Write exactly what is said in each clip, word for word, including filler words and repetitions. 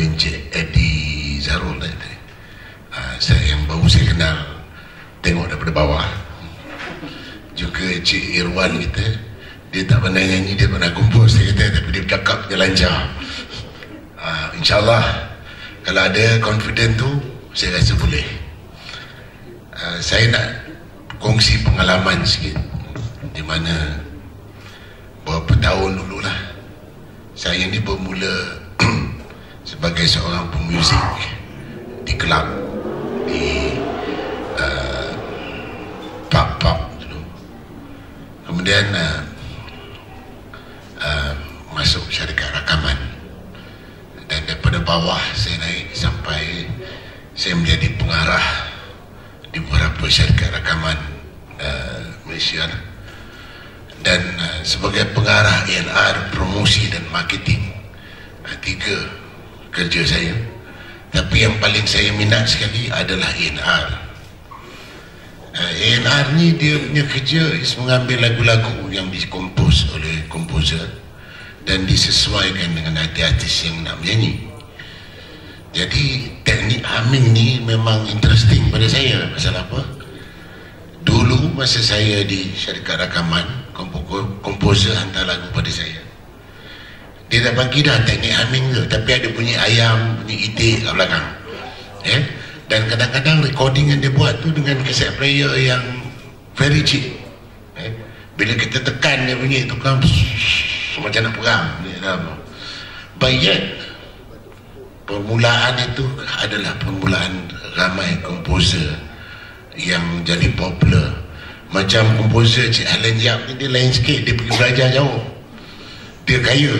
Encik Eddie Zarul tadi. Uh, saya yang baru saya kenal, tengok daripada bawah. Juga Encik Irwan kita, dia tak pandai nyanyi, dia pandai kompos, dia kata, tapi dia bercakap dia lancar. uh, InsyaAllah kalau ada confident tu, saya rasa boleh. uh, Saya nak kongsi pengalaman sikit, di mana beberapa tahun dulu lah saya ni bermula sebagai seorang pemuzik di kelab, di uh, pub-pub dulu. Kemudian uh, uh, masuk syarikat rakaman, dan daripada bawah saya naik sampai saya menjadi pengarah di beberapa syarikat rakaman uh, Malaysia. Dan uh, sebagai pengarah A and R, promosi dan marketing, uh, tiga kerja saya. Tapi yang paling saya minat sekali adalah A and R. uh, A and R ni dia punya kerja is mengambil lagu-lagu yang dikompos oleh komposer dan disesuaikan dengan artis yang nak menyanyi. Jadi teknik humming ni memang interesting pada saya. Pasal apa? Dulu masa saya di syarikat rakaman, komposer hantar lagu pada saya, dia dah bagi dah teknik humming tu, tapi ada bunyi ayam, bunyi itik kat belakang, eh? Dan kadang-kadang recording yang dia buat tu dengan kaset player yang very cheap, eh? Bila kita tekan dia bunyi tu kan macam nak perang. But yet permulaan itu adalah permulaan ramai komposer yang jadi popular. Macam komposer Cik Alan Yap ni, dia lain sikit, dia pergi belajar jauh, dia kaya.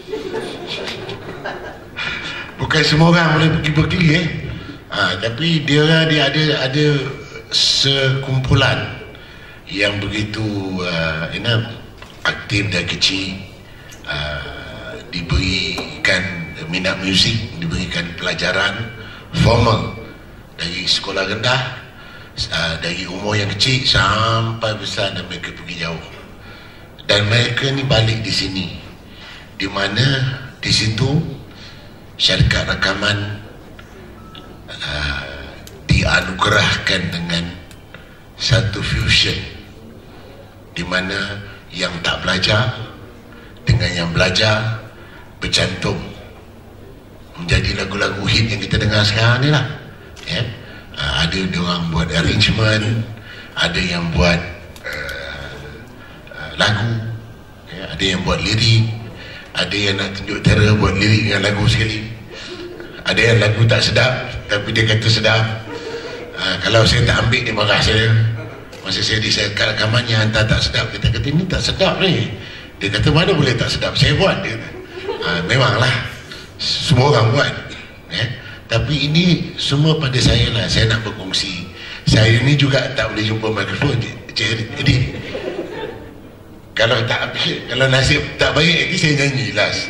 Bukan semua orang boleh pergi Berkeley, eh? ha, tapi dia dia ada ada sekumpulan yang begitu uh, you know, aktif dan kecil, uh, diberikan minat muzik, diberikan pelajaran formal dari sekolah rendah, uh, dari umur yang kecil sampai besar, dan mereka pergi jauh. Dan mereka ni balik di sini, di mana di situ syarikat rakaman uh, dianugerahkan dengan satu fusion, di mana yang tak belajar dengan yang belajar bercantum menjadi lagu-lagu hit yang kita dengar sekarang ni lah, ya. uh, ada orang buat arrangement, ada yang buat uh, uh, lagu, ya. Ada yang buat lirik, ada yang nak tunjuk terror buat lirik dengan lagu sekali, ada yang lagu tak sedap tapi dia kata sedap. uh, kalau saya tak ambil, dia marah saya. Masa saya di syarikat rakaman yang hantar tak sedap, kita kata ini tak sedap ni. Dia kata mana boleh tak sedap, saya buat. Dia kata, uh, memanglah semua orang buat, eh? Tapi ini semua pada saya lah. Saya nak berkongsi. Saya ni juga tak boleh jumpa mikrofon. Jadi kalau tak, kalau nasib tak baik lagi, saya nyanyi last.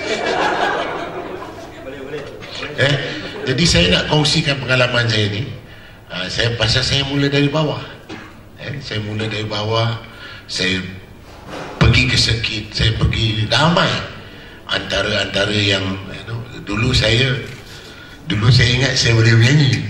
eh? Jadi saya nak kongsikan pengalaman saya ni. uh, Saya pasal saya mula dari bawah, eh? Saya mula dari bawah. Saya pergi ke sekit, saya pergi ramai antara-antara yang you know, dulu saya dulu saya ingat saya boleh menyanyi.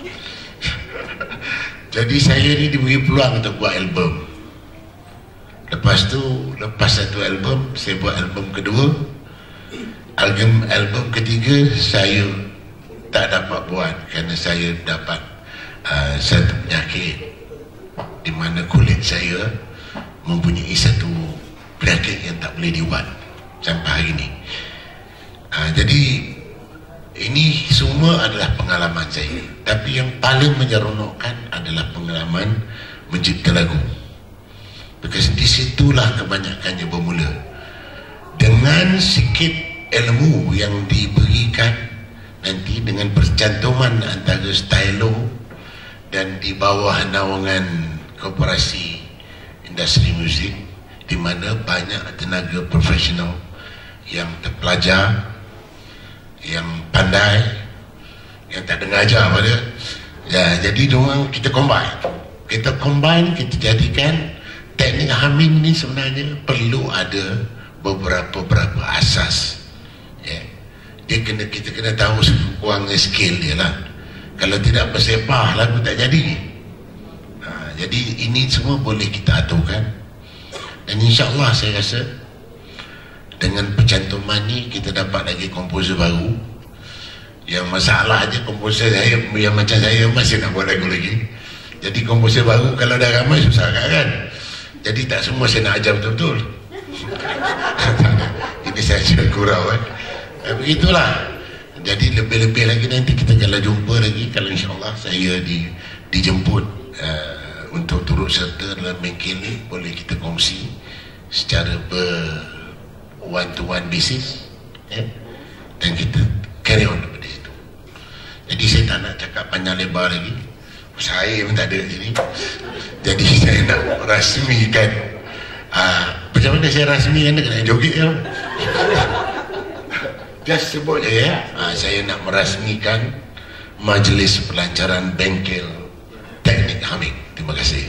Jadi saya ni diberi peluang untuk buat album. Lepas tu, lepas satu album, saya buat album kedua. Album album ketiga saya tak dapat buat kerana saya dapat uh, satu penyakit di mana kulit saya mempunyai satu penyakit yang tak boleh diubat sampai hari ini. uh, Jadi ini semua adalah pengalaman saya. Tapi yang paling menyeronokkan adalah pengalaman mencipta lagu. Because disitulah kebanyakannya bermula. Dengan sikit ilmu yang diberikan nanti, dengan percantuman antara stylo, dan di bawah naungan Koperasi Industri Muzik, di mana banyak tenaga profesional yang terpelajar, yang pandai, yang tak dengar ajar pada, ya. Jadi diorang, kita combine kita combine kita jadikan teknik humming ni sebenarnya perlu ada beberapa beberapa asas, ya, dia kena, kita kena tahu kurangnya skill dia lah. Kalau tidak bersepah, lagu tak jadi. Ha, jadi ini semua boleh kita aturkan, dan insyaAllah saya rasa dengan pencantuman ni kita dapat lagi komposer baru. Yang masalah aja komposer saya yang macam saya masih nak buat lagu lagi. Jadi komposer baru kalau dah ramai susah kan. Jadi tak semua saya nak ajar betul-betul. Ini saya cakap kurau kan. Eh, begitulah. Jadi lebih-lebih lagi nanti kita kalau jumpa lagi, kalau insyaAllah saya di, dijemput uh, untuk turut serta dalam bengkel ni, boleh kita kongsi secara ber one to one basis, eh? Dan kita carry on daripada situ. Jadi saya tak nak cakap panjang lebar lagi, saya pun tak ada sini. Jadi saya nak rasmikan, uh, macam mana saya rasmikan, dia kena joget kan. Just sebut je ya, ha, saya nak merasmikan Majlis Pelancaran Bengkel Teknik Hamid. Terima kasih.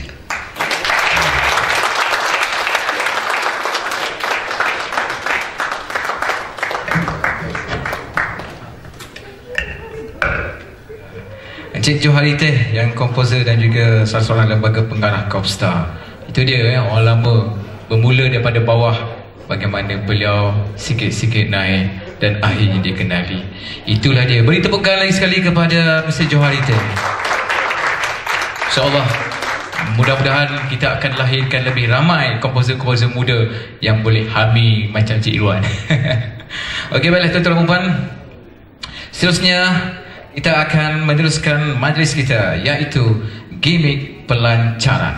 Encik Johari Teh yang komposer dan juga salah seorang lembaga penggarah Kopstar. Itu dia ya, orang lama bermula daripada bawah, bagaimana beliau sikit-sikit naik dan akhirnya dikenali. Itulah dia. Beri tepukan lagi sekali kepada Mister Johari Teh. InsyaAllah mudah-mudahan kita akan lahirkan lebih ramai komposer-komposer muda yang boleh hami macam Cik Irwan. Okey, baiklah tuan-tuan dan puan, seterusnya kita akan meneruskan majlis kita, iaitu gimmick pelancaran.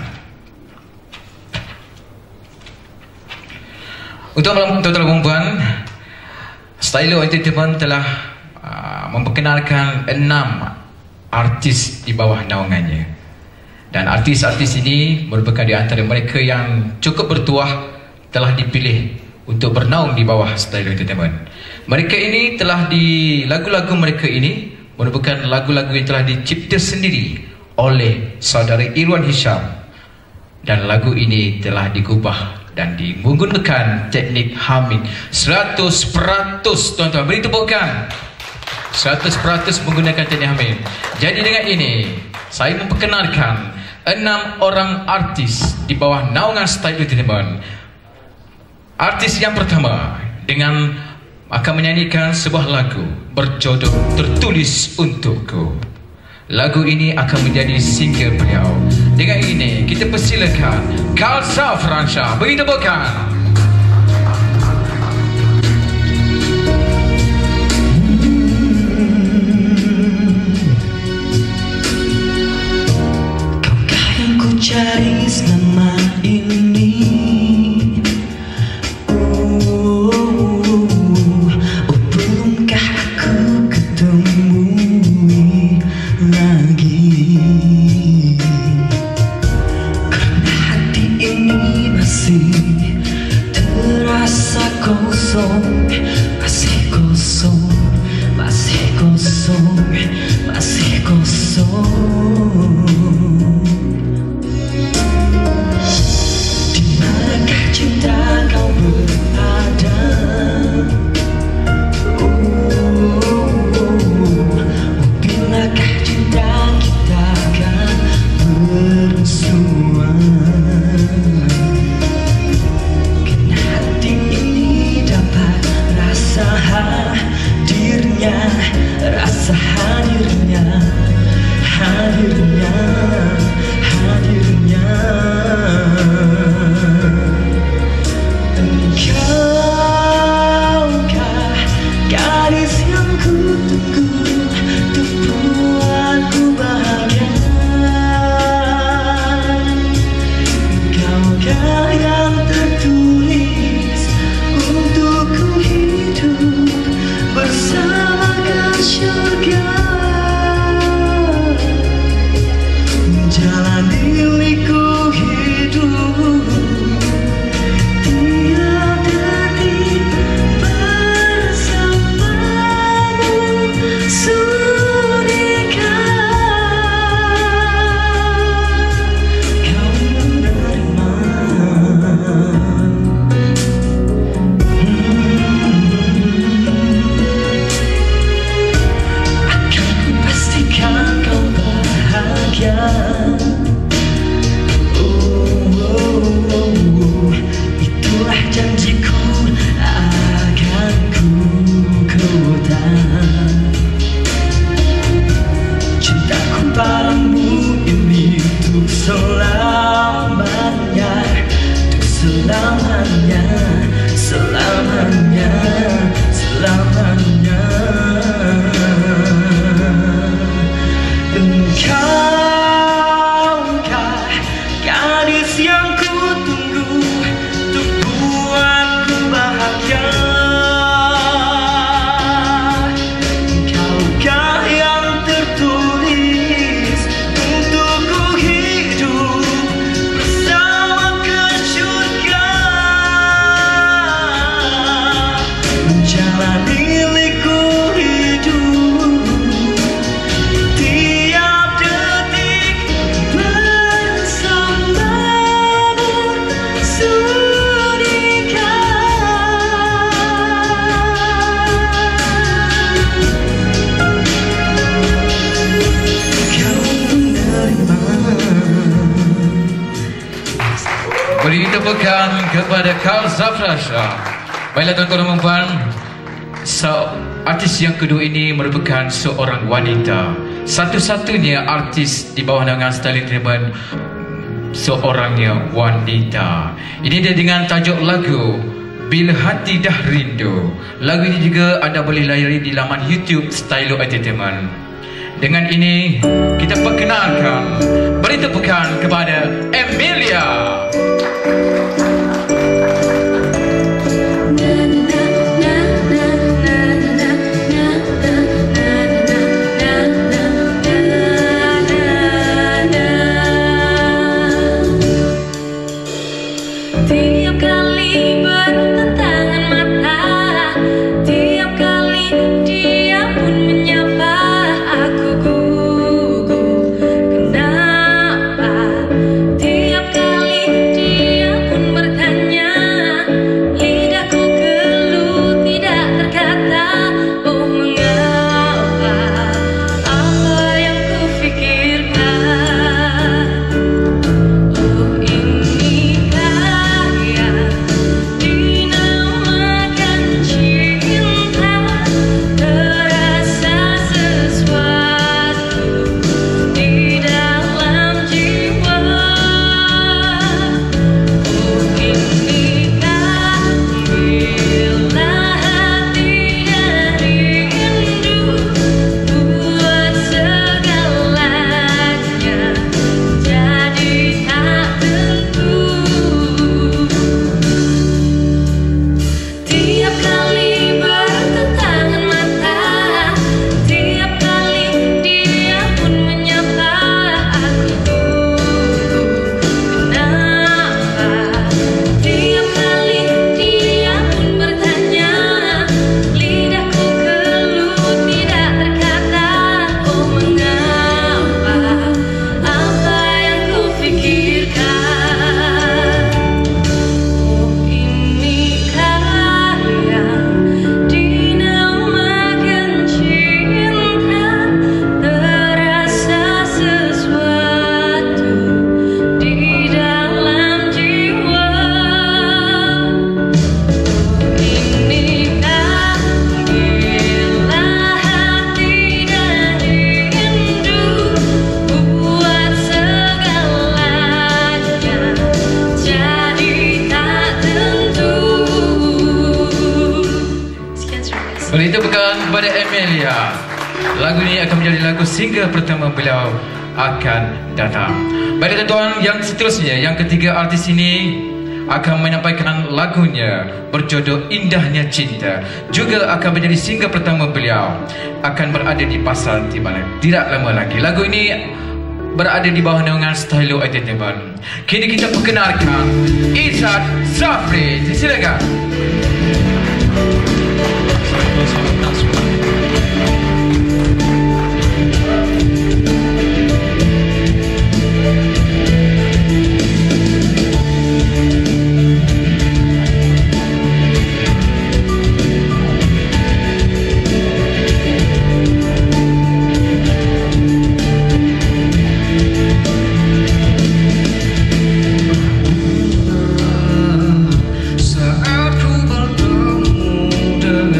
Untuk tuan-tuan dan puan, Stylo Entertainment telah uh, memperkenalkan enam artis di bawah naungannya. Dan artis-artis ini merupakan di antara mereka yang cukup bertuah telah dipilih untuk bernaung di bawah Stylo Entertainment. Mereka ini telah di lagu-lagu mereka ini merupakan lagu-lagu yang telah dicipta sendiri oleh saudara Irwan Hisham, dan lagu ini telah digubah dan menggunakan teknik Hamid seratus peratus. Tuan-tuan, beri tepukan. Seratus peratus menggunakan teknik Hamid. Jadi dengan ini saya memperkenalkan enam orang artis di bawah naungan Stylo Entertainment. Artis yang pertama dengan akan menyanyikan sebuah lagu berjodoh Tertulis Untukku. Lagu ini akan menjadi single beliau. Dengan ini kita persilakan Khalsa Fransyah. Beri tepukan. Kaukah yang ku cari selama ini? Oh, oh, oh, belumkah aku ketemui lagi? Karena hati ini masih terasa kosong, masih kosong, masih kosong, masih kosong. Di manakah cinta kau berada? Oh, oh, oh, bilakah cinta kita akan bersua? Karena hati ini dapat rasa hadirnya, rasa hadirnya, hadirnya, hadirnya. Engkaukah gadis yang ku tunggu untuk buatku bahagia? Engkaukah yang tertulis untukku hidup bersama ke syurga? Jalani liku hidup ditumpahkan kepada Karl Zafrasha. Baiklah tuan-tuan dan puan, so, artis yang kedua ini merupakan seorang wanita, satu-satunya artis di bawah naungan Style Entertainment seorangnya wanita. Ini dia dengan tajuk lagu Bila Hati Dah Rindu. Lagu ini juga anda boleh layari di laman YouTube Style Entertainment. Dengan ini kita perkenalkan, beri tepukan kepada Emilia. Itu bukan kepada Emilia. Lagu ini akan menjadi lagu single pertama beliau akan datang. Baik tuan-tuan, yang seterusnya, yang ketiga artis ini akan menyampaikan lagunya berjodoh Indahnya Cinta. Juga akan menjadi single pertama beliau, akan berada di pasar Timbalan tidak lama lagi. Lagu ini berada di bawah naungan Style Entertainment. Kini kita perkenalkan Izzat Zafri. Silakan. Saat ku bertemu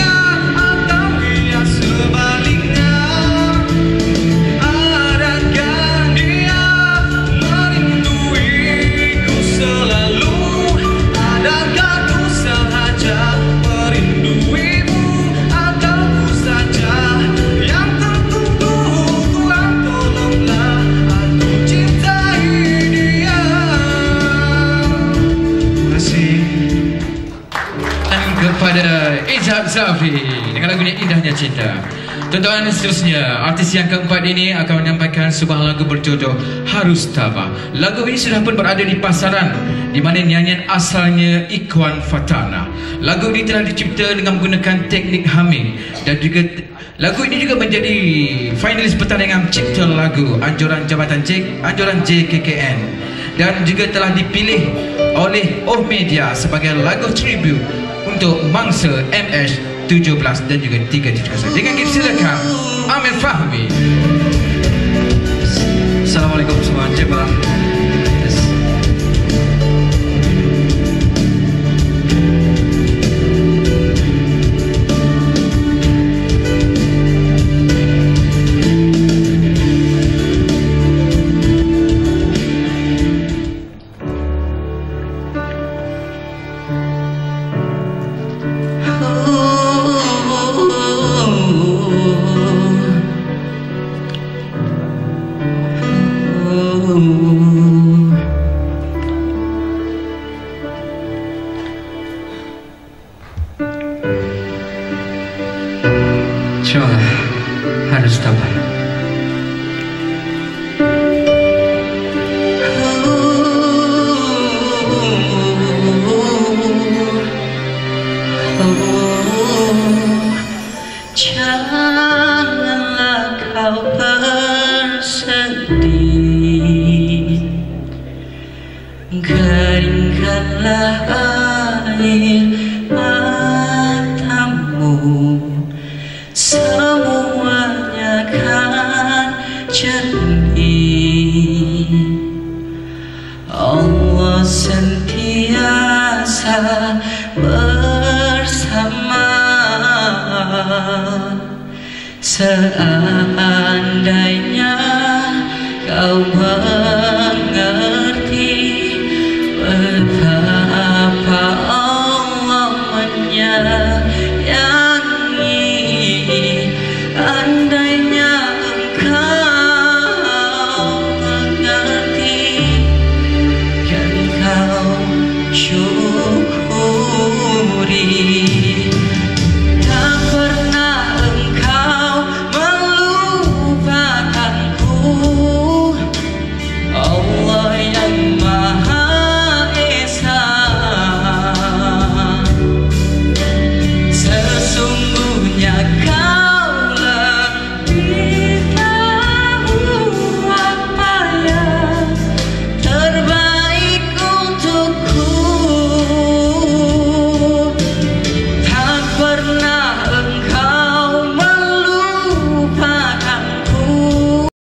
Adakah Fahri dengan lagunya Indahnya Cinta. Tuan-tuan, seterusnya artis yang keempat ini akan menyampaikan sebuah lagu berjodoh Harus Tabah. Lagu ini sudah pun berada di pasaran, di mana nyanyian asalnya Ikhwan Fatana. Lagu ini telah dicipta dengan menggunakan teknik humming, dan juga lagu ini juga menjadi finalis pertandingan cipta lagu anjuran Jabatan J, anjuran J K K N, dan juga telah dipilih oleh Oh Media sebagai lagu tribute untuk mangsa M S tujuh belas dan juga tiga tiga satu. Dengan kita silakan Amir Fahmi. Assalamualaikum semua, coba. Yes. Coba Harus Tabah. Janganlah kau bersedih, keringkanlah air matamu, semuanya kan jernih. Allah sentiasa bersama. Seandainya kau